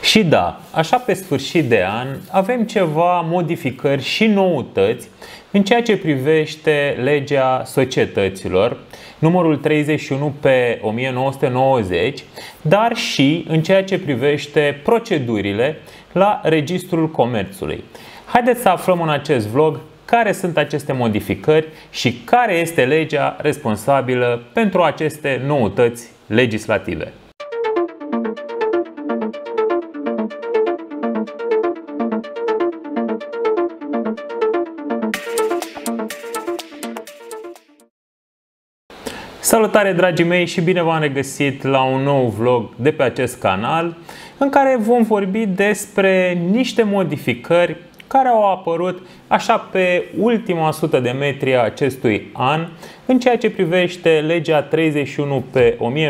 Și da, așa pe sfârșit de an avem ceva modificări și noutăți în ceea ce privește legea societăților, numărul 31 pe 1990, dar și în ceea ce privește procedurile la Registrul Comerțului. Haideți să aflăm în acest vlog care sunt aceste modificări și care este legea responsabilă pentru aceste noutăți legislative. Salutare, dragii mei, și bine v-am regăsit la un nou vlog de pe acest canal în care vom vorbi despre niște modificări care au apărut așa pe ultima 100 de metri a acestui an în ceea ce privește legea 31 pe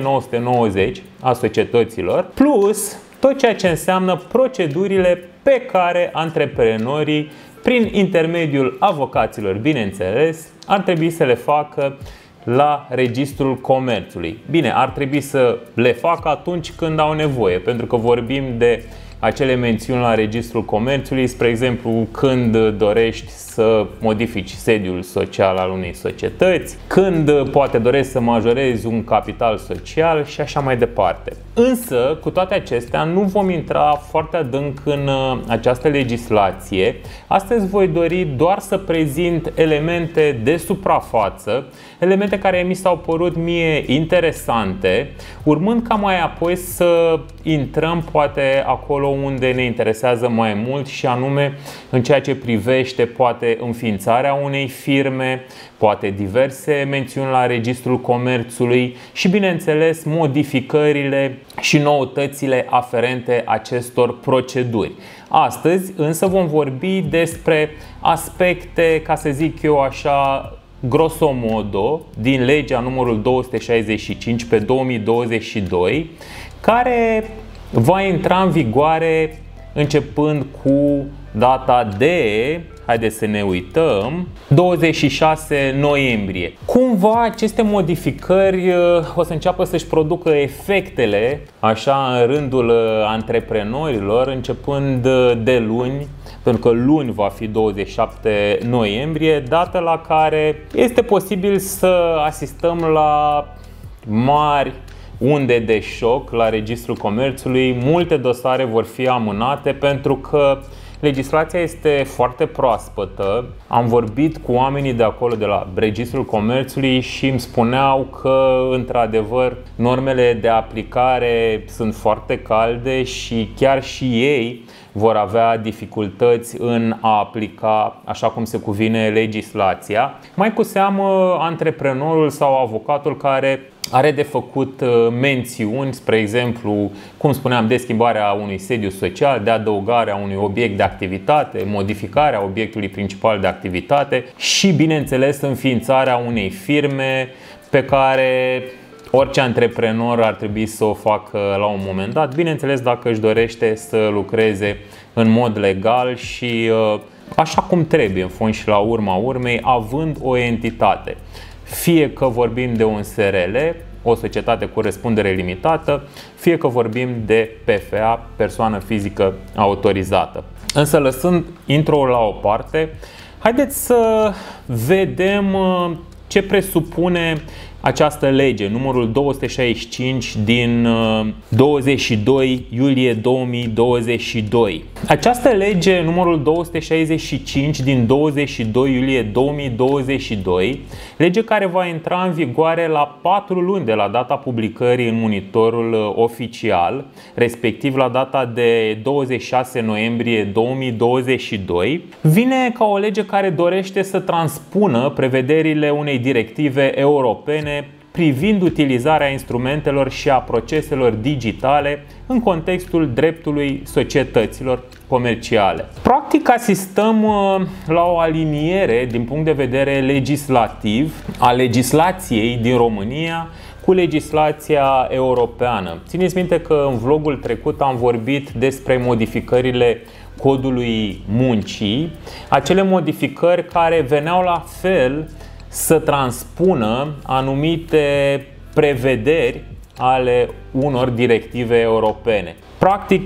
1990 a societăților, plus tot ceea ce înseamnă procedurile pe care antreprenorii, prin intermediul avocaților, bineînțeles, ar trebui să le facă la Registrul Comerțului. Bine, ar trebui să le facă atunci când au nevoie, pentru că vorbim de acele mențiuni la Registrul Comerțului, spre exemplu, când dorești să modifici sediul social al unei societăți, când poate dorești să majorezi un capital social și așa mai departe. Însă, cu toate acestea, nu vom intra foarte adânc în această legislație. Astăzi voi dori doar să prezint elemente de suprafață, elemente care mi s-au părut mie interesante, urmând ca mai apoi să intrăm poate acolo unde ne interesează mai mult, și anume în ceea ce privește poate înființarea unei firme, poate diverse mențiuni la Registrul Comerțului și, bineînțeles, modificările și noutățile aferente acestor proceduri. Astăzi însă vom vorbi despre aspecte, ca să zic eu așa, grosomodo, din legea numărul 265 pe 2022, care va intra în vigoare începând cu data de, haideți să ne uităm, 26 noiembrie. Cumva aceste modificări o să înceapă să-și producă efectele așa în rândul antreprenorilor începând de luni, pentru că luni va fi 27 noiembrie, dată la care este posibil să asistăm la mari unde de șoc la Registrul Comerțului. Multe dosare vor fi amânate pentru că legislația este foarte proaspătă. Am vorbit cu oamenii de acolo, de la Registrul Comerțului, și îmi spuneau că, într-adevăr, normele de aplicare sunt foarte calde și chiar și ei vor avea dificultăți în a aplica așa cum se cuvine legislația. Mai cu seamă antreprenorul sau avocatul care are de făcut mențiuni, spre exemplu, cum spuneam, de schimbarea unui sediu social, de adăugarea unui obiect de activitate, modificarea obiectului principal de activitate și, bineînțeles, înființarea unei firme pe care orice antreprenor ar trebui să o facă la un moment dat, bineînțeles dacă își dorește să lucreze în mod legal și așa cum trebuie, în fond și la urma urmei, având o entitate. Fie că vorbim de un SRL, o societate cu răspundere limitată, fie că vorbim de PFA, persoană fizică autorizată. Însă, lăsând intro-ul la o parte, haideți să vedem ce presupune această lege, numărul 265 din 22 iulie 2022. Această lege, numărul 265 din 22 iulie 2022, lege care va intra în vigoare la 4 luni de la data publicării în monitorul oficial, respectiv la data de 26 noiembrie 2022, vine ca o lege care dorește să transpună prevederile unei directive europene privind utilizarea instrumentelor și a proceselor digitale în contextul dreptului societăților comerciale. Practic asistăm la o aliniere din punct de vedere legislativ a legislației din România cu legislația europeană. Țineți minte că în vlogul trecut am vorbit despre modificările Codului Muncii, acele modificări care veneau la fel să transpună anumite prevederi ale unor directive europene. Practic,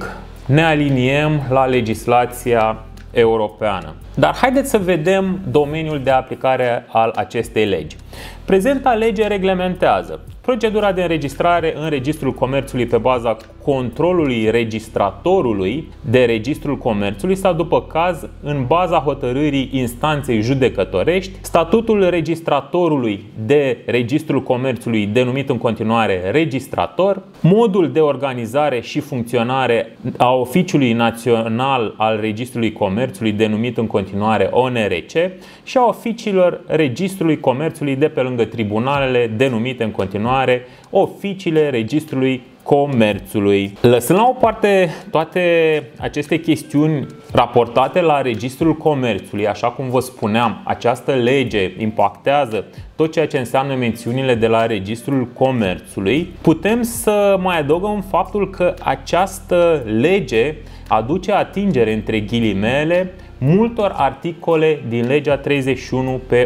ne aliniem la legislația europeană. Dar haideți să vedem domeniul de aplicare al acestei legi. Prezenta lege reglementează procedura de înregistrare în Registrul Comerțului pe baza controlului registratorului de Registrul Comerțului sau, după caz, în baza hotărârii instanței judecătorești, statutul registratorului de Registrul Comerțului, denumit în continuare registrator, modul de organizare și funcționare a Oficiului Național al Registrului Comerțului, denumit în continuare ONRC, și a oficiilor Registrului Comerțului de pe lângă tribunalele, denumite în continuare oficiile Registrului Comerțului. Lăsând la o parte toate aceste chestiuni raportate la Registrul Comerțului, așa cum vă spuneam, această lege impactează tot ceea ce înseamnă mențiunile de la Registrul Comerțului, putem să mai adăugăm faptul că această lege aduce atingere, între ghilimele, multor articole din legea 31 pe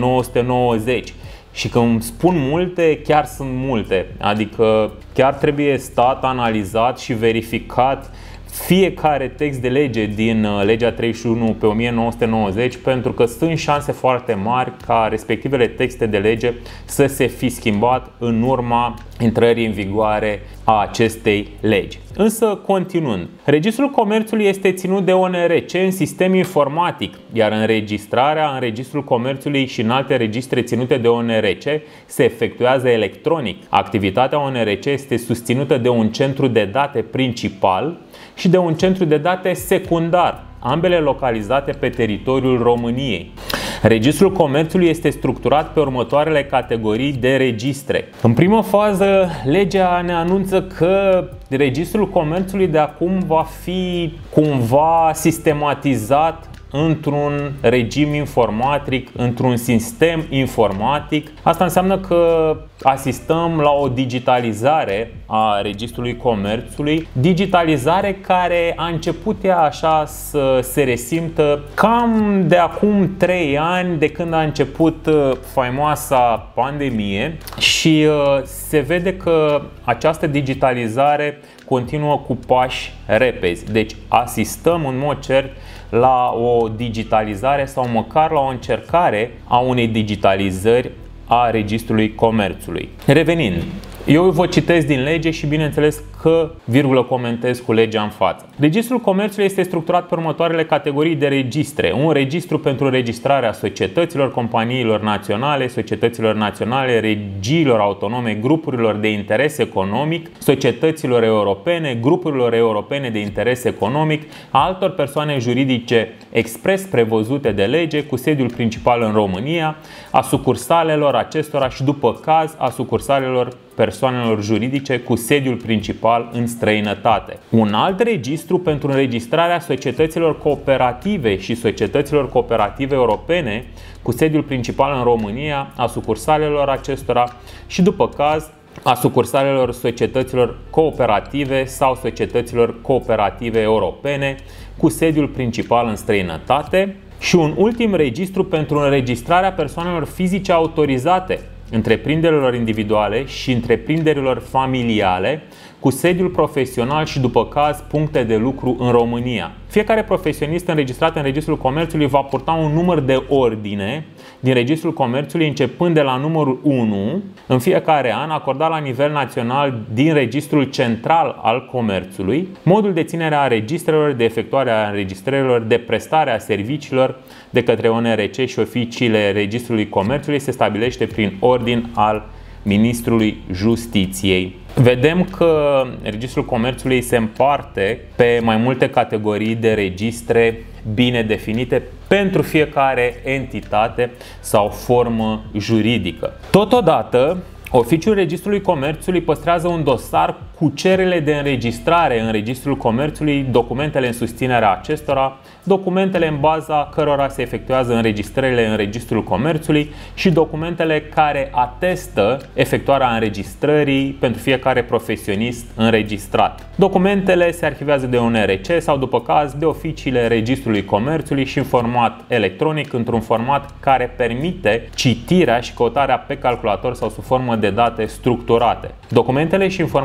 1990. Și când spun multe, chiar sunt multe. Adică chiar trebuie stat, analizat și verificat fiecare text de lege din legea 31 pe 1990, pentru că sunt șanse foarte mari ca respectivele texte de lege să se fi schimbat în urma intrării în vigoare a acestei legi. Însă, continuând, Registrul Comerțului este ținut de ONRC în sistem informatic, iar înregistrarea în Registrul Comerțului și în alte registre ținute de ONRC se efectuează electronic. Activitatea ONRC este susținută de un centru de date principal și de un centru de date secundar, ambele localizate pe teritoriul României. Registrul Comerțului este structurat pe următoarele categorii de registre. În primă fază, legea ne anunță că Registrul Comerțului de acum va fi cumva sistematizat într-un regim informatic, într-un sistem informatic. Asta înseamnă că asistăm la o digitalizare a Registrului Comerțului, digitalizare care a început ea așa să se resimtă cam de acum 3 ani, de când a început faimoasa pandemie, și se vede că această digitalizare continuă cu pași repezi. Deci asistăm în mod cert la o digitalizare sau măcar la o încercare a unei digitalizări a Registrului Comerțului. Revenind, eu vă citesc din lege și bineînțeles că virgulă comentez cu legea în față. Registrul Comerțului este structurat pe următoarele categorii de registre. Un registru pentru înregistrarea societăților, companiilor naționale, societăților naționale, regiilor autonome, grupurilor de interes economic, societăților europene, grupurilor europene de interes economic, a altor persoane juridice expres prevăzute de lege cu sediul principal în România, a sucursalelor acestora și, după caz, a sucursalelor persoanelor juridice cu sediul principal în străinătate. Un alt registru pentru înregistrarea societăților cooperative și societăților cooperative europene cu sediul principal în România, a sucursalelor acestora și, după caz, a sucursalelor societăților cooperative sau societăților cooperative europene cu sediul principal în străinătate. Și un ultim registru pentru înregistrarea persoanelor fizice autorizate, întreprinderilor individuale și întreprinderilor familiale cu sediul profesional și, după caz, puncte de lucru în România. Fiecare profesionist înregistrat în Registrul Comerțului va purta un număr de ordine din Registrul Comerțului începând de la numărul 1 în fiecare an, acordat la nivel național din Registrul Central al Comerțului. Modul de ținere a registrelor, de efectuare a înregistrărilor, de prestare a serviciilor de către ONRC și oficiile Registrului Comerțului se stabilește prin ordin al Ministrului Justiției. Vedem că Registrul Comerțului se împarte pe mai multe categorii de registre bine definite pentru fiecare entitate sau formă juridică. Totodată, Oficiul Registrului Comerțului păstrează un dosar cu cererile de înregistrare în Registrul Comerțului, documentele în susținerea acestora, documentele în baza cărora se efectuează înregistrările în Registrul Comerțului și documentele care atestă efectuarea înregistrării pentru fiecare profesionist înregistrat. Documentele se arhivează de ONRC sau, după caz, de oficiile Registrului Comerțului și în format electronic, într-un format care permite citirea și căutarea pe calculator sau sub formă de date structurate. Documentele și informațiile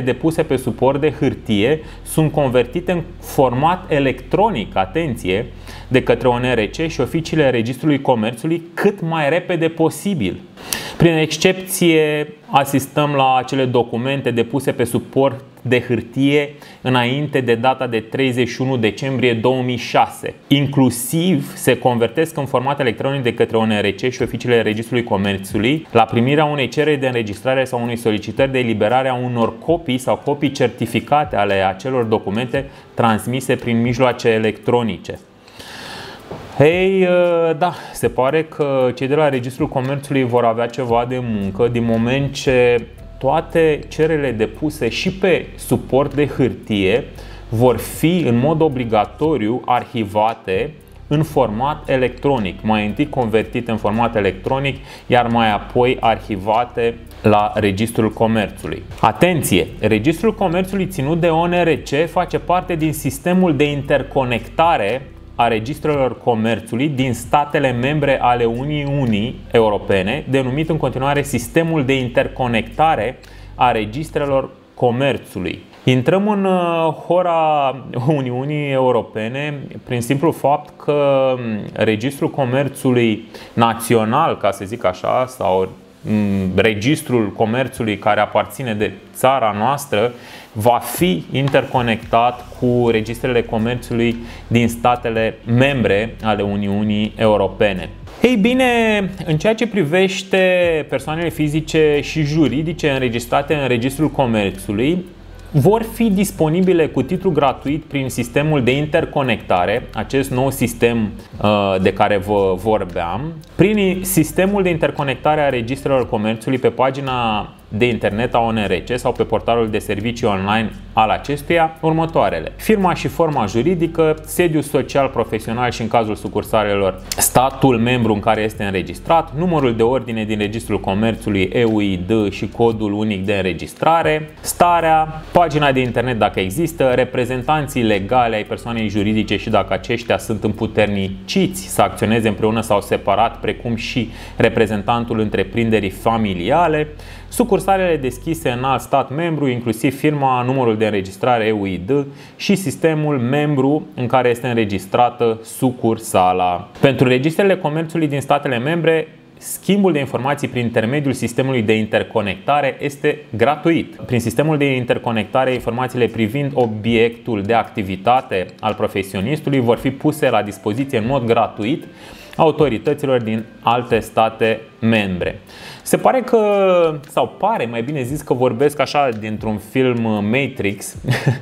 depuse pe suport de hârtie sunt convertite în format electronic, atenție, de către ONRC și oficiile Registrului Comerțului cât mai repede posibil. Prin excepție, asistăm la acele documente depuse pe suport de hârtie înainte de data de 31 decembrie 2006. Inclusiv se convertesc în format electronic de către ONRC și oficiile Registrului Comerțului la primirea unei cereri de înregistrare sau unei solicitări de eliberare a unor copii sau copii certificate ale acelor documente transmise prin mijloace electronice. Hei, da, se pare că cei de la Registrul Comerțului vor avea ceva de muncă, din moment ce toate cererile depuse și pe suport de hârtie vor fi în mod obligatoriu arhivate în format electronic, mai întâi convertite în format electronic, iar mai apoi arhivate la Registrul Comerțului. Atenție! Registrul Comerțului ținut de ONRC face parte din sistemul de interconectare a registrelor comerțului din statele membre ale Uniunii Europene, denumit în continuare Sistemul de interconectare a registrelor comerțului. Intrăm în hora Uniunii Europene prin simplu fapt că Registrul Comerțului Național, ca să zic așa, sau Registrul Comerțului care aparține de țara noastră, va fi interconectat cu registrele comerțului din statele membre ale Uniunii Europene. Ei bine, în ceea ce privește persoanele fizice și juridice înregistrate în Registrul Comerțului, vor fi disponibile cu titlu gratuit prin sistemul de interconectare, acest nou sistem de care vă vorbeam, prin sistemul de interconectare a registrelor comerțului pe pagina de internet a ONRC sau pe portalul de servicii online al acestuia următoarele: firma și forma juridică, sediul social, profesional și în cazul sucursalelor statul membru în care este înregistrat, numărul de ordine din Registrul Comerțului EUID și codul unic de înregistrare, starea, pagina de internet dacă există, reprezentanții legale ai persoanei juridice și dacă aceștia sunt împuterniciți să acționeze împreună sau separat, precum și reprezentantul întreprinderii familiale, sucursalele deschise în alt stat membru, inclusiv firma, numărul de înregistrare EUID și sistemul membru în care este înregistrată sucursala. Pentru registrele comerțului din statele membre, schimbul de informații prin intermediul sistemului de interconectare este gratuit. Prin sistemul de interconectare, informațiile privind obiectul de activitate al profesionistului vor fi puse la dispoziție în mod gratuit autorităților din alte state membre. Se pare că, sau pare mai bine zis, că vorbesc așa dintr-un film Matrix,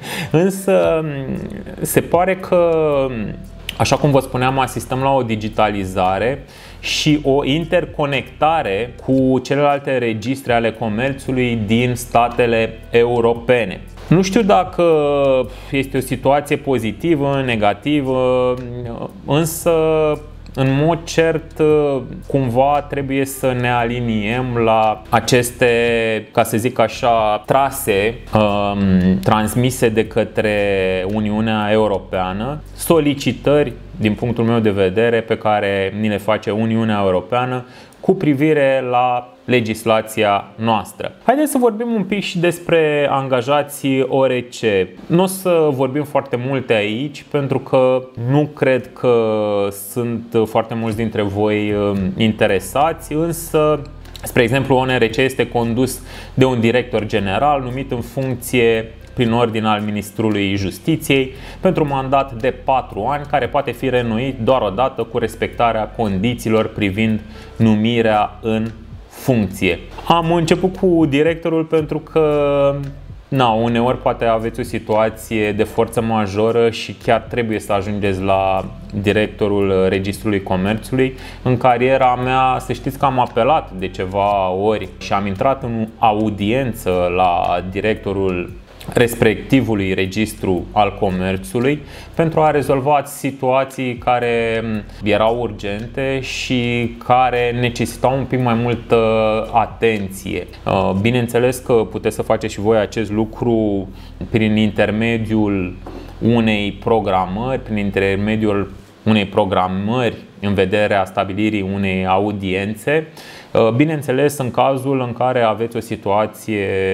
însă se pare că, așa cum vă spuneam, asistăm la o digitalizare și o interconectare cu celelalte registre ale comerțului din statele europene. Nu știu dacă este o situație pozitivă, negativă, însă în mod cert, cumva trebuie să ne aliniem la aceste, ca să zic așa, trase transmise de către Uniunea Europeană, solicitări, din punctul meu de vedere, pe care ni le face Uniunea Europeană cu privire la legislația noastră. Haideți să vorbim un pic și despre angajații ORC. Nu o să vorbim foarte multe aici, pentru că nu cred că sunt foarte mulți dintre voi interesați, însă, spre exemplu, ONRC este condus de un director general numit în funcție prin ordine al Ministrului Justiției pentru un mandat de 4 ani, care poate fi reînnoit doar o dată cu respectarea condițiilor privind numirea în funcție. Am început cu directorul pentru că uneori poate aveți o situație de forță majoră și chiar trebuie să ajungeți la directorul Registrului Comerțului. În cariera mea, să știți că am apelat de ceva ori și am intrat în audiență la directorul respectivului registru al comerțului pentru a rezolva situații care erau urgente și care necesitau un pic mai multă atenție. Bineînțeles că puteți să faceți și voi acest lucru prin intermediul unei programări, prin intermediul unei programări în vederea stabilirii unei audiențe. Bineînțeles, în cazul în care aveți o situație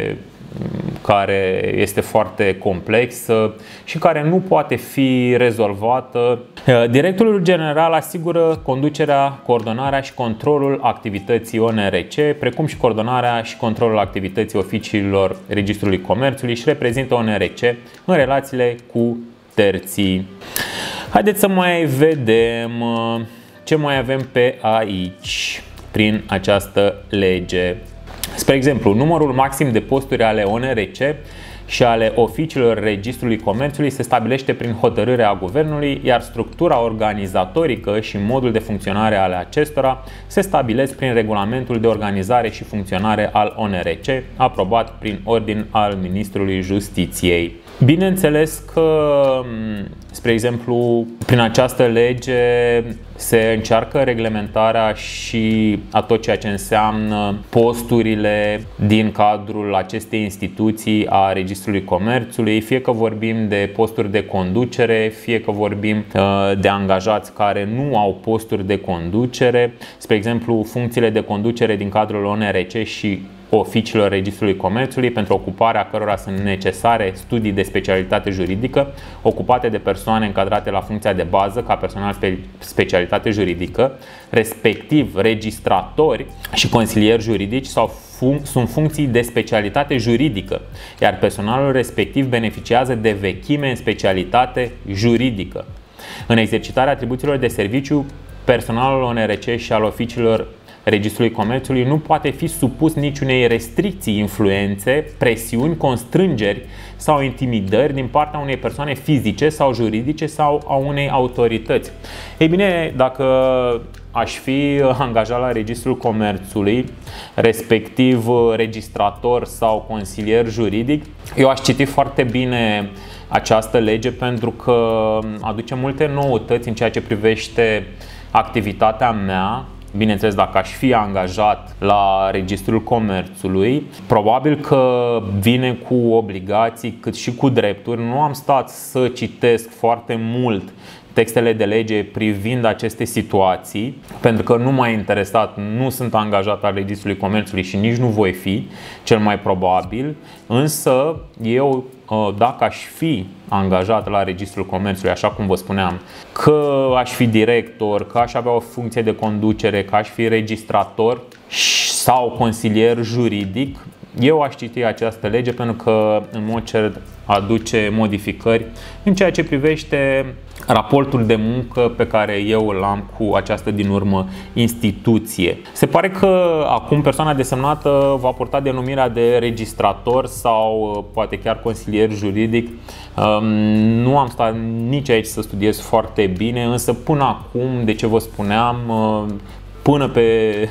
care este foarte complexă și care nu poate fi rezolvată. Directorul general asigură conducerea, coordonarea și controlul activității ONRC, precum și coordonarea și controlul activității oficiilor Registrului Comerțului și reprezintă ONRC în relațiile cu terții. Haideți să mai vedem ce mai avem pe aici prin această lege. Spre exemplu, numărul maxim de posturi ale ONRC și ale oficiilor Registrului Comerțului se stabilește prin hotărârea Guvernului, iar structura organizatorică și modul de funcționare ale acestora se stabilesc prin regulamentul de organizare și funcționare al ONRC, aprobat prin ordin al Ministrului Justiției. Bineînțeles că, spre exemplu, prin această lege se încearcă reglementarea și a tot ceea ce înseamnă posturile din cadrul acestei instituții a Registrului Comerțului, fie că vorbim de posturi de conducere, fie că vorbim de angajați care nu au posturi de conducere. Spre exemplu, funcțiile de conducere din cadrul ONRC și oficiilor Registrului Comerțului, pentru ocuparea cărora sunt necesare studii de specialitate juridică, ocupate de persoane încadrate la funcția de bază ca personal specialitate juridică, respectiv registratori și consilieri juridici sunt funcții de specialitate juridică, iar personalul respectiv beneficiază de vechime în specialitate juridică. În exercitarea atribuțiilor de serviciu, personalul ONRC și al oficiilor Registrului Comerțului nu poate fi supus niciunei restricții, influențe, presiuni, constrângeri sau intimidări din partea unei persoane fizice sau juridice sau a unei autorități. Ei bine, dacă aș fi angajat la Registrul Comerțului, respectiv registrator sau consilier juridic, eu aș citi foarte bine această lege pentru că aduce multe noutăți în ceea ce privește activitatea mea. Bineînțeles, dacă aș fi angajat la Registrul Comerțului, probabil că vine cu obligații cât și cu drepturi. Nu am stat să citesc foarte mult textele de lege privind aceste situații, pentru că nu m-a interesat, nu sunt angajat al Registrului Comerțului și nici nu voi fi, cel mai probabil. Însă eu, dacă aș fi angajat la Registrul Comerțului, așa cum vă spuneam, că aș fi director, că aș avea o funcție de conducere, că aș fi registrator sau consilier juridic, eu aș citi această lege pentru că în mod cert aduce modificări în ceea ce privește raportul de muncă pe care eu îl am cu această din urmă instituție. Se pare că acum persoana desemnată va purta denumirea de registrator sau poate chiar consilier juridic. Nu am stat nici aici să studiez foarte bine, însă până acum, de ce vă spuneam, până pe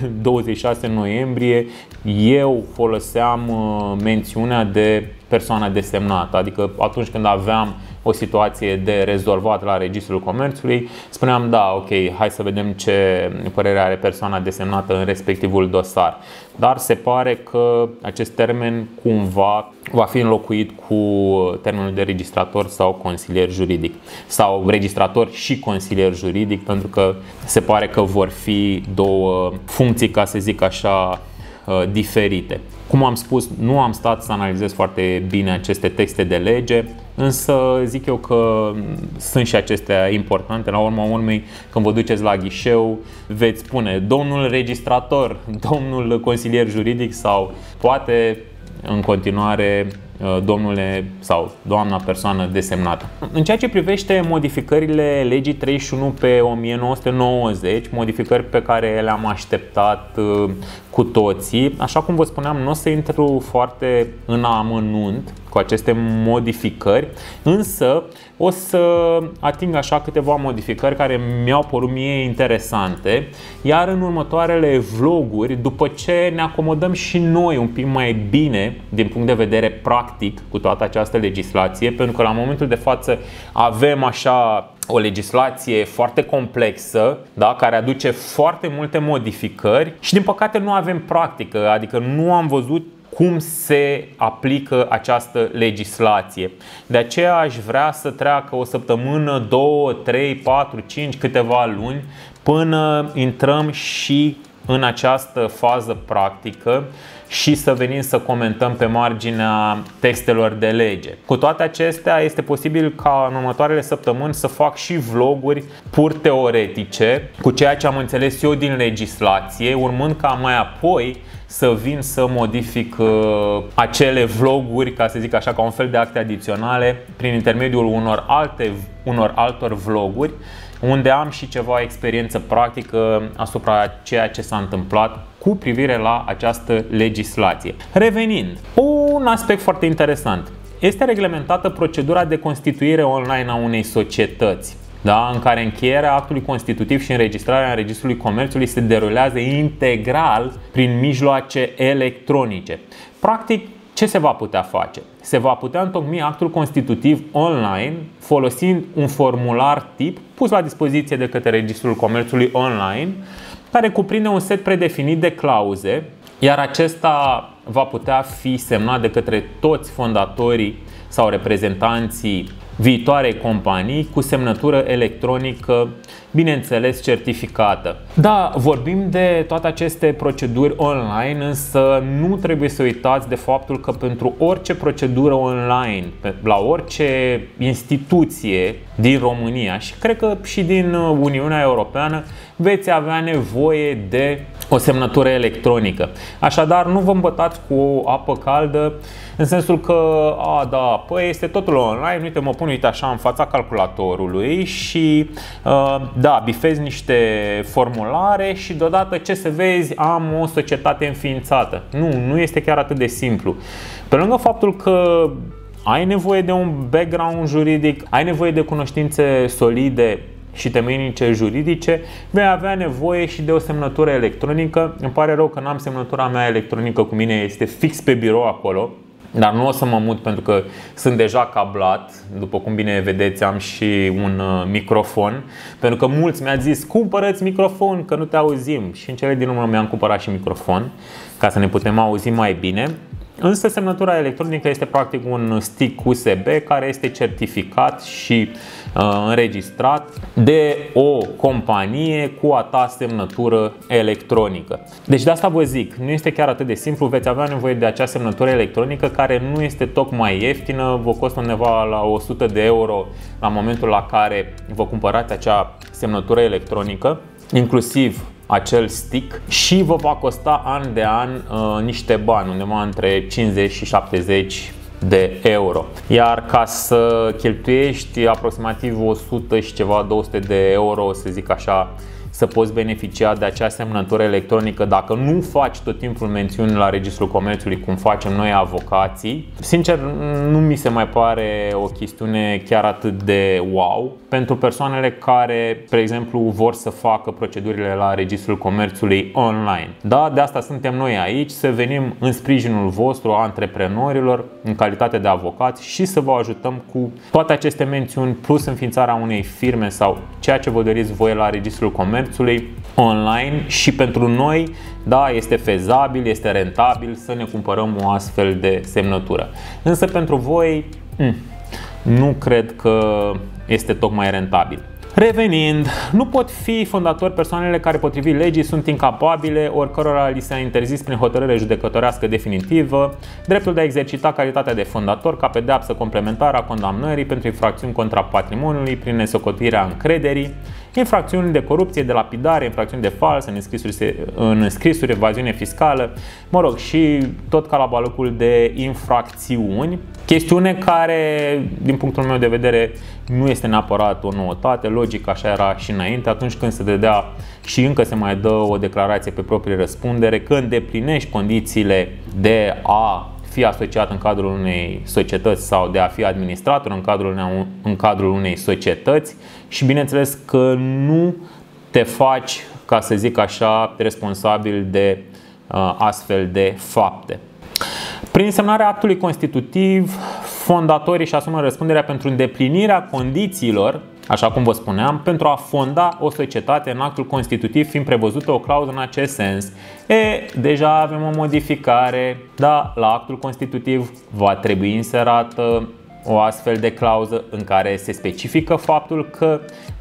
26 noiembrie eu foloseam mențiunea de persoană desemnată, adică atunci când aveam o situație de rezolvat la Registrul Comerțului, spuneam da, ok, hai să vedem ce părere are persoana desemnată în respectivul dosar. Dar se pare că acest termen cumva va fi înlocuit cu termenul de registrator sau consilier juridic, sau registrator și consilier juridic, pentru că se pare că vor fi două funcții, ca să zic așa, diferite. Cum am spus, nu am stat să analizez foarte bine aceste texte de lege, însă zic eu că sunt și acestea importante. La urma urmei, când vă duceți la ghișeu, veți spune domnul registrator, domnul consilier juridic sau poate în continuare domnule sau doamna persoană desemnată. În ceea ce privește modificările legii 31 pe 1990, modificări pe care le-am așteptat cu toții, așa cum vă spuneam, nu o să intru foarte în amănunt cu aceste modificări, însă o să ating așa câteva modificări care mi-au părut mie interesante, iar în următoarele vloguri, după ce ne acomodăm și noi un pic mai bine din punct de vedere practic cu toată această legislație, pentru că la momentul de față avem așa o legislație foarte complexă, da, care aduce foarte multe modificări și din păcate nu avem practică, adică nu am văzut cum se aplică această legislație. De aceea aș vrea să treacă o săptămână, 2, 3, 4, 5, câteva luni până intrăm și în această fază practică și să venim să comentăm pe marginea textelor de lege. Cu toate acestea, este posibil ca în următoarele săptămâni să fac și vloguri pur teoretice cu ceea ce am înțeles eu din legislație, urmând ca mai apoi să vin să modific acele vloguri, ca să zic așa, ca un fel de acte adiționale prin intermediul unor altor vloguri, unde am și ceva experiență practică asupra ceea ce s-a întâmplat cu privire la această legislație. Revenind, un aspect foarte interesant. Este reglementată procedura de constituire online a unei societăți, da? În care încheierea actului constitutiv și înregistrarea în Registrul Comerțului se derulează integral prin mijloace electronice. Practic, ce se va putea face? Se va putea întocmi actul constitutiv online folosind un formular tip pus la dispoziție de către Registrul Comerțului online, care cuprinde un set predefinit de clauze, iar acesta va putea fi semnat de către toți fondatorii sau reprezentanții viitoarei companii cu semnătură electronică, bineînțeles certificată. Da, vorbim de toate aceste proceduri online, însă nu trebuie să uitați de faptul că pentru orice procedură online, la orice instituție din România și cred că și din Uniunea Europeană, veți avea nevoie de o semnătură electronică. Așadar, nu vă îmbătați cu o apă caldă în sensul că, păi este totul online, uite, mă pun, uite așa, în fața calculatorului și da, bifez niște formulare și deodată, ce să vezi, am o societate înființată. Nu este chiar atât de simplu. Pe lângă faptul că ai nevoie de un background juridic, ai nevoie de cunoștințe solide și temeinice juridice, vei avea nevoie și de o semnătură electronică. Îmi pare rău că n-am semnătura mea electronică cu mine, este fix pe birou acolo, dar nu o să mă mut pentru că sunt deja cablat. După cum bine vedeți, am și un microfon, pentru că mulți mi-au zis: cumpără-ți microfon că nu te auzim. Și în cele din urmă mi-am cumpărat și microfon ca să ne putem auzi mai bine. Însă semnătura electronică este practic un stick USB care este certificat și înregistrat de o companie cu a ta semnătură electronică. Deci de asta vă zic, nu este chiar atât de simplu, veți avea nevoie de acea semnătură electronică care nu este tocmai ieftină, vă costă undeva la 100 de euro la momentul la care vă cumpărați acea semnătură electronică, inclusiv acel stick, și vă va costa an de an niște bani, undeva între 50 și 70 de euro. Iar ca să cheltuiești aproximativ 100 și ceva, 200 de euro, să zic așa, să poți beneficia de acea semnătură electronică dacă nu faci tot timpul mențiuni la Registrul Comerțului cum facem noi avocații, sincer nu mi se mai pare o chestiune chiar atât de wow pentru persoanele care, spre exemplu, vor să facă procedurile la Registrul Comerțului online. Da, de asta suntem noi aici, să venim în sprijinul vostru, a antreprenorilor, în calitate de avocați, și să vă ajutăm cu toate aceste mențiuni, plus înființarea unei firme sau ceea ce vă doriți voi la Registrul Comerțului online. Și pentru noi, da, este fezabil, este rentabil să ne cumpărăm o astfel de semnătură. Însă pentru voi, nu cred că este tocmai rentabil. Revenind, nu pot fi fondatori persoanele care, potrivit legii, sunt incapabile, ori cărora li s-a interzis prin hotărâre judecătorească definitivă dreptul de a exercita calitatea de fondator ca pedeapsă complementară a condamnării pentru infracțiuni contra patrimoniului prin nesocotirea încrederii, infracțiuni de corupție, de lapidare, infracțiuni de fals, în înscrisuri, evaziune fiscală, mă rog, și tot calabalăcul de infracțiuni. Chestiune care, din punctul meu de vedere, nu este neapărat o noutate, logic așa era și înainte, atunci când se dădea și încă se mai dă o declarație pe proprie răspundere că îndeplinești condițiile de a fi asociat în cadrul unei societăți sau de a fi administrator în cadrul unei societăți și bineînțeles că nu te faci, ca să zic așa, responsabil de astfel de fapte. Prin semnarea actului constitutiv, fondatorii își asumă răspunderea pentru îndeplinirea condițiilor, așa cum vă spuneam, pentru a fonda o societate, în actul constitutiv fiind prevăzută o clauză în acest sens. Deja avem o modificare, da, la actul constitutiv va trebui inserată o astfel de clauză în care se specifică faptul că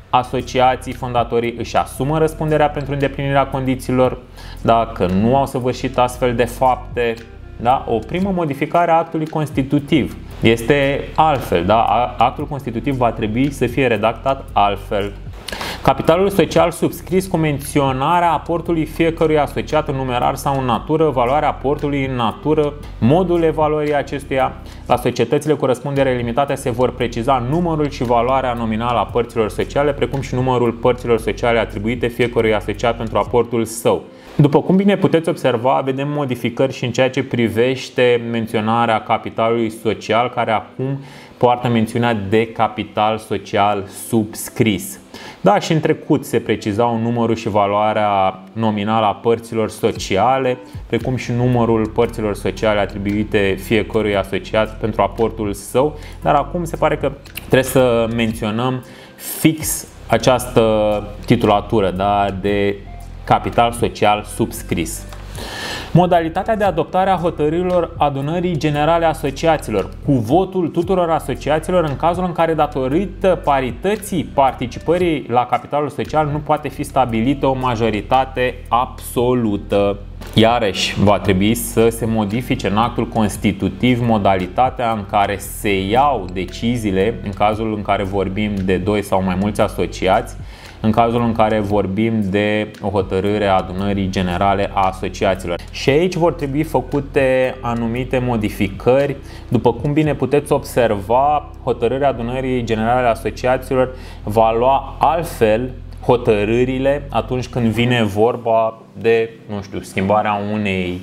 asociații, fondatorii își asumă răspunderea pentru îndeplinirea condițiilor, dacă nu au săvârșit astfel de fapte. Da? O primă modificare a actului constitutiv este altfel. Da? Actul constitutiv va trebui să fie redactat altfel. Capitalul social subscris cu menționarea aportului fiecărui asociat în numerar sau în natură, valoarea aportului în natură, modul evaluării acestuia. La societățile cu răspundere limitată se vor preciza numărul și valoarea nominală a părților sociale, precum și numărul părților sociale atribuite fiecărui asociat pentru aportul său. După cum bine puteți observa, vedem modificări și în ceea ce privește menționarea capitalului social, care acum poartă mențiunea de capital social subscris. Da, și în trecut se precizau numărul și valoarea nominală a părților sociale, precum și numărul părților sociale atribuite fiecărui asociat pentru aportul său, dar acum se pare că trebuie să menționăm fix această titulatură, da, de capital social subscris. Modalitatea de adoptare a hotărârilor adunării generale a asociațiilor cu votul tuturor asociațiilor în cazul în care, datorită parității participării la capitalul social, nu poate fi stabilită o majoritate absolută. Iarăși, va trebui să se modifice în actul constitutiv modalitatea în care se iau deciziile în cazul în care vorbim de 2 sau mai mulți asociați, în cazul în care vorbim de o hotărâre a adunării generale a asociațiilor. Și aici vor trebui făcute anumite modificări. După cum bine puteți observa, hotărârea adunării generale a asociațiilor va lua altfel hotărârile atunci când vine vorba de, nu știu, schimbarea unei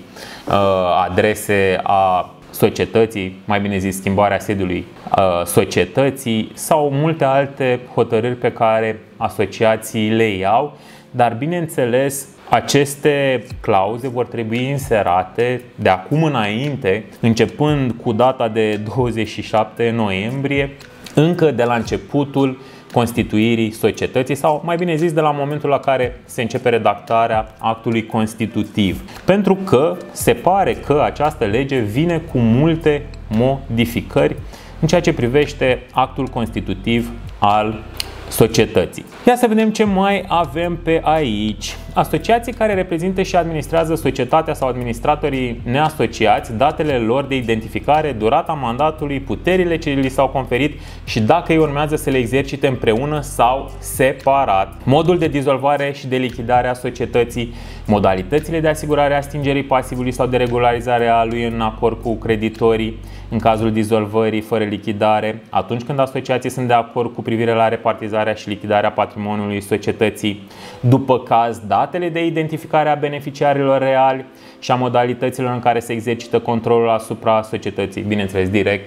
adrese a societății, mai bine zis schimbarea sediului societății sau multe alte hotărâri pe care asociații le iau, dar bineînțeles aceste clauze vor trebui inserate de acum înainte, începând cu data de 27 noiembrie, încă de la începutul constituirii societății sau, mai bine zis, de la momentul la care se începe redactarea actului constitutiv. Pentru că se pare că această lege vine cu multe modificări în ceea ce privește actul constitutiv al societății. Ia să vedem ce mai avem pe aici. Asociații care reprezintă și administrează societatea sau administratorii neasociați, datele lor de identificare, durata mandatului, puterile ce li s-au conferit și dacă ei urmează să le exercite împreună sau separat, modul de dizolvare și de lichidare a societății, modalitățile de asigurare a stingerii pasivului sau de regularizare a lui în acord cu creditorii, în cazul dizolvării fără lichidare, atunci când asociații sunt de acord cu privire la repartizarea și lichidarea patrimoniului societății, după caz datele de identificare a beneficiarilor reali și a modalităților în care se exercită controlul asupra societății, bineînțeles direct,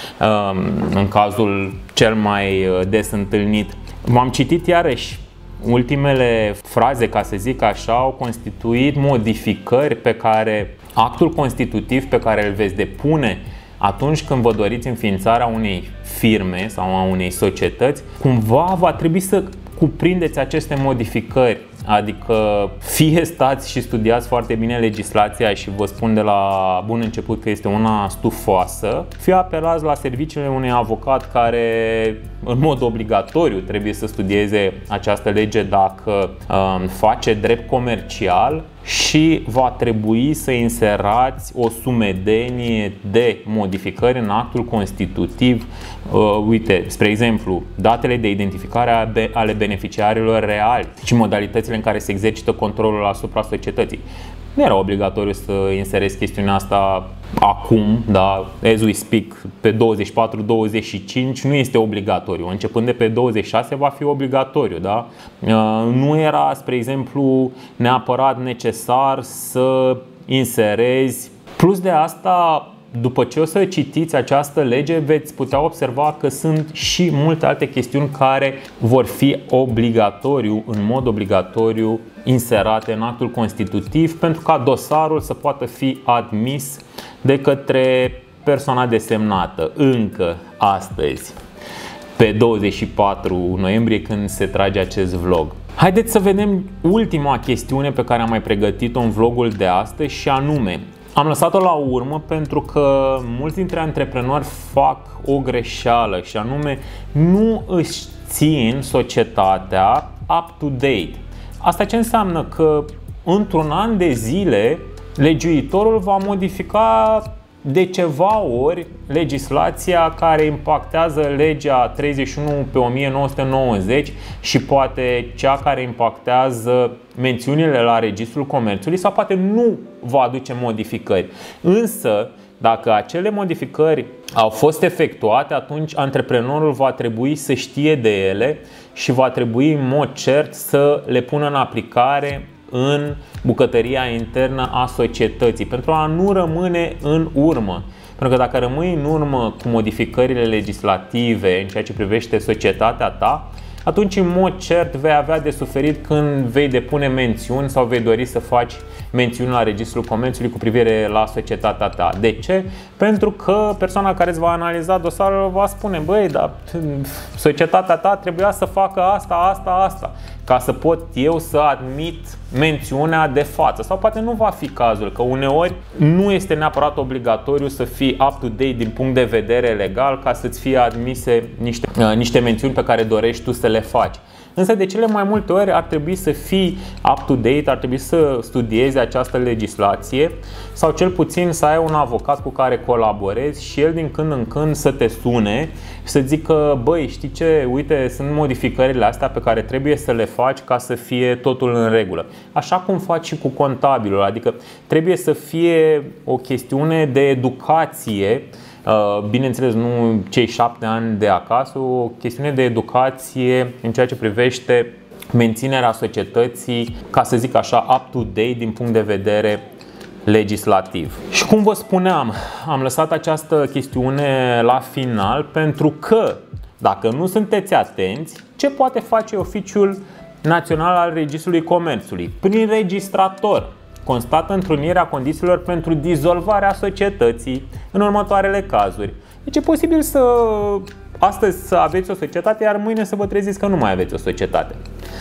în cazul cel mai des întâlnit. V-am citit iarăși ultimele fraze, ca să zic așa, au constituit modificări pe care actul constitutiv pe care îl veți depune atunci când vă doriți înființarea unei firme sau a unei societăți, cumva va trebui să cuprindeți aceste modificări. Adică fie stați și studiați foarte bine legislația și vă spun de la bun început că este una stufoasă, fie apelați la serviciile unui avocat care în mod obligatoriu trebuie să studieze această lege dacă face drept comercial și va trebui să inserați o sumedenie de modificări în actul constitutiv. Uite, spre exemplu, datele de identificare ale beneficiarilor reali și modalitățile în care se exercită controlul asupra societății. Nu era obligatoriu să inserez chestiunea asta acum, da, as we speak, pe 24-25 nu este obligatoriu. Începând de pe 26 va fi obligatoriu, da? Nu era, spre exemplu, neapărat necesar să inserezi. Plus de asta, după ce o să citiți această lege, veți putea observa că sunt și multe alte chestiuni care vor fi obligatoriu, în mod obligatoriu, inserate în actul constitutiv pentru ca dosarul să poată fi admis de către persoana desemnată încă astăzi, pe 24 noiembrie, când se trage acest vlog. Haideți să vedem ultima chestiune pe care am mai pregătit-o în vlogul de astăzi și anume, am lăsat-o la urmă pentru că mulți dintre antreprenori fac o greșeală și anume nu își țin societatea up-to-date. Asta ce înseamnă? Că într-un an de zile legiuitorul va modifica de ceva ori legislația care impactează legea 31 pe 1990 și poate cea care impactează mențiunile la Registrul Comerțului, sau poate nu va aduce modificări. Însă, dacă acele modificări au fost efectuate, atunci antreprenorul va trebui să știe de ele și va trebui în mod cert să le pună în aplicare în bucătăria internă a societății, pentru a nu rămâne în urmă. Pentru că dacă rămâi în urmă cu modificările legislative în ceea ce privește societatea ta, atunci în mod cert vei avea de suferit când vei depune mențiuni sau vei dori să faci mențiuni la Registrul Comerțului cu privire la societatea ta. De ce? Pentru că persoana care îți va analiza dosarul va spune: băi, dar societatea ta trebuia să facă asta, ca să pot eu să admit mențiunea de față. Sau poate nu va fi cazul, că uneori nu este neapărat obligatoriu să fii up-to-date din punct de vedere legal ca să-ți fie admise niște mențiuni pe care dorești tu să le faci. Însă de cele mai multe ori ar trebui să fii up-to-date, ar trebui să studiezi această legislație sau cel puțin să ai un avocat cu care colaborezi și el din când în când să te sune și să zică: băi, știi ce, uite, sunt modificările astea pe care trebuie să le faci ca să fie totul în regulă. Așa cum faci și cu contabilul, adică trebuie să fie o chestiune de educație. Bineînțeles, nu cei 7 ani de acasă, o chestiune de educație în ceea ce privește menținerea societății, ca să zic așa, up-to-date din punct de vedere legislativ. Și cum vă spuneam, am lăsat această chestiune la final pentru că, dacă nu sunteți atenți, ce poate face Oficiul Național al Registrului Comerțului? Prin registrator constată întrunirea condițiilor pentru dizolvarea societății în următoarele cazuri. Deci e posibil să astăzi să aveți o societate, iar mâine să vă treziți că nu mai aveți o societate.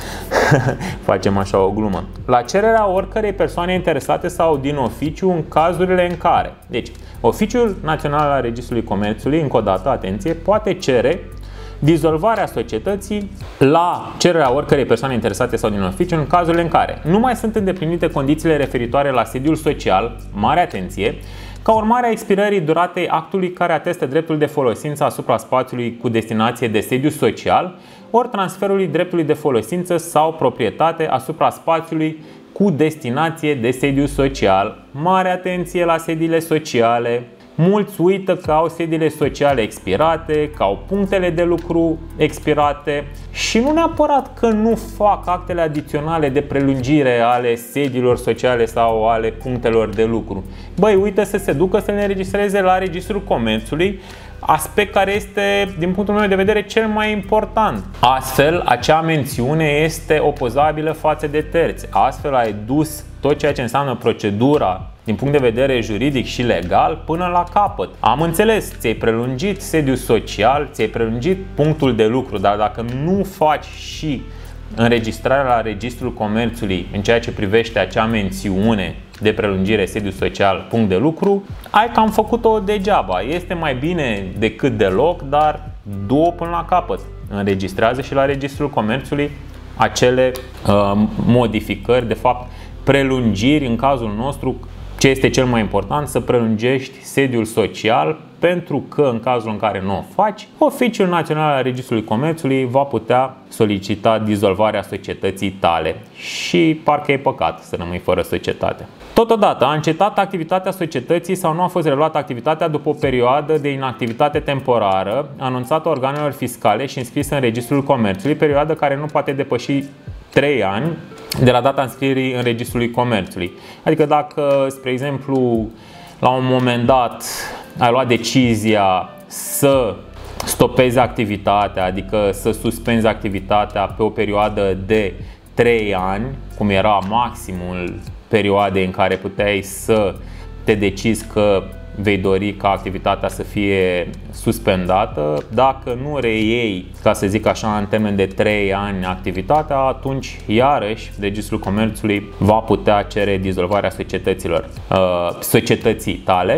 Facem așa o glumă. La cererea oricărei persoane interesate sau din oficiu în cazurile în care. Deci, Oficiul Național al Registrului Comerțului, încă o dată, atenție, poate cere dizolvarea societății la cererea oricărei persoane interesate sau din oficiu în cazurile în care nu mai sunt îndeplinite condițiile referitoare la sediul social, mare atenție, ca urmare a expirării duratei actului care atestă dreptul de folosință asupra spațiului cu destinație de sediu social, ori transferului dreptului de folosință sau proprietate asupra spațiului cu destinație de sediu social. Mare atenție la sediile sociale. Mulți uită că au sediile sociale expirate, că au punctele de lucru expirate și nu neapărat că nu fac actele adiționale de prelungire ale sediilor sociale sau ale punctelor de lucru. Băi, uită să se ducă să le înregistreze la Registrul Comerțului, aspect care este, din punctul meu de vedere, cel mai important. Astfel, acea mențiune este opozabilă față de terți. Astfel, ai dus tot ceea ce înseamnă procedura din punct de vedere juridic și legal până la capăt. Am înțeles, ți-ai prelungit sediul social, ți-ai prelungit punctul de lucru, dar dacă nu faci și înregistrarea la Registrul Comerțului în ceea ce privește acea mențiune de prelungire sediu social, punct de lucru, ai cam făcut-o degeaba. Este mai bine decât deloc, dar du-o până la capăt. Înregistrează și la Registrul Comerțului acele modificări, de fapt prelungiri, în cazul nostru. Ce este cel mai important? Să prelungești sediul social, pentru că în cazul în care nu o faci, Oficiul Național al Registrului Comerțului va putea solicita dizolvarea societății tale și parcă e păcat să rămâi fără societate. Totodată, a încetat activitatea societății sau nu a fost reluată activitatea după o perioadă de inactivitate temporară anunțată organelor fiscale și înscrisă în Registrul Comerțului, perioadă care nu poate depăși 3 ani de la data înscrierii în Registrul Comerțului. Adică dacă, spre exemplu, la un moment dat ai luat decizia să stopezi activitatea, adică să suspenzi activitatea pe o perioadă de 3 ani, cum era maximul perioadei în care puteai să te decizi că vei dori ca activitatea să fie suspendată. Dacă nu reiei, ca să zic așa, în termen de 3 ani activitatea, atunci iarăși Registrul Comerțului va putea cere dizolvarea societății tale.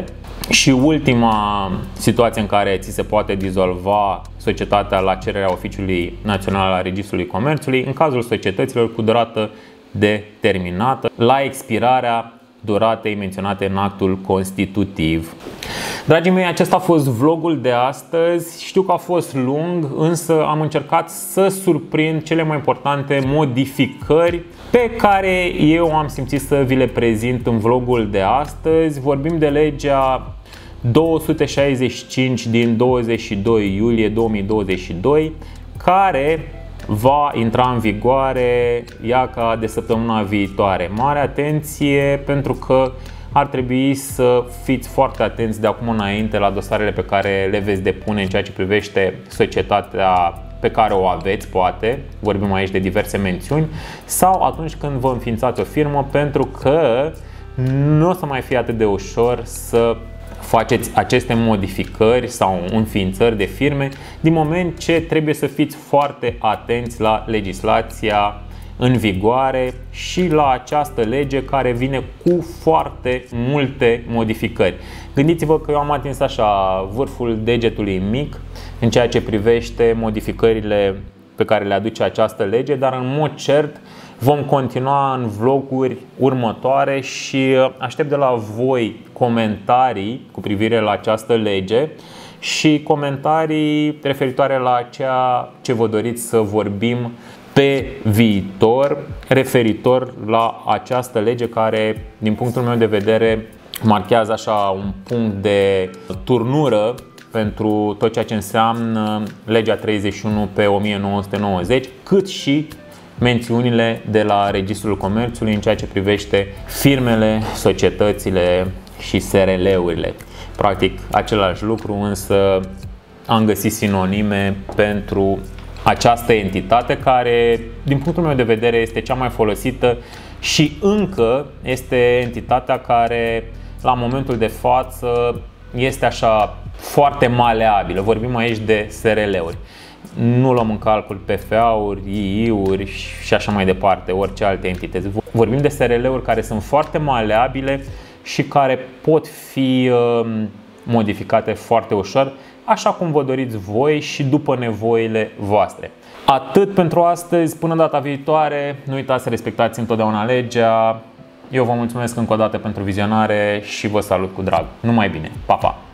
Și ultima situație în care ți se poate dizolva societatea la cererea Oficiului Național al Registrului Comerțului, în cazul societăților cu durată determinată, la expirarea duratei menționate în actul constitutiv. Dragii mei, acesta a fost vlogul de astăzi. Știu că a fost lung, însă am încercat să surprind cele mai importante modificări pe care eu am simțit să vi le prezint în vlogul de astăzi. Vorbim de legea 265 din 22 iulie 2022, care va intra în vigoare iaca de săptămâna viitoare. Mare atenție, pentru că ar trebui să fiți foarte atenți de acum înainte la dosarele pe care le veți depune în ceea ce privește societatea pe care o aveți, poate, vorbim aici de diverse mențiuni, sau atunci când vă înființați o firmă, pentru că nu o să mai fie atât de ușor să faceți aceste modificări sau înființări de firme, din moment ce trebuie să fiți foarte atenți la legislația în vigoare și la această lege care vine cu foarte multe modificări. Gândiți-vă că eu am atins așa vârful degetului mic în ceea ce privește modificările pe care le aduce această lege, dar în mod cert vom continua în vloguri următoare și aștept de la voi comentarii cu privire la această lege și comentarii referitoare la ceea ce vă doriți să vorbim pe viitor referitor la această lege care, din punctul meu de vedere, marchează așa un punct de turnură pentru tot ceea ce înseamnă legea 31 pe 1990, cât și mențiunile de la Registrul Comerțului în ceea ce privește firmele, societățile și SRL-urile. Practic același lucru, însă am găsit sinonime pentru această entitate care, din punctul meu de vedere, este cea mai folosită și încă este entitatea care, la momentul de față, este așa foarte maleabilă. Vorbim aici de SRL-uri. Nu luăm în calcul PFA-uri, II-uri și așa mai departe, orice alte entități. Vorbim de SRL-uri care sunt foarte maleabile și care pot fi modificate foarte ușor, așa cum vă doriți voi și după nevoile voastre. Atât pentru astăzi, până data viitoare, nu uitați să respectați întotdeauna legea. Eu vă mulțumesc încă o dată pentru vizionare și vă salut cu drag. Numai bine! Pa, pa!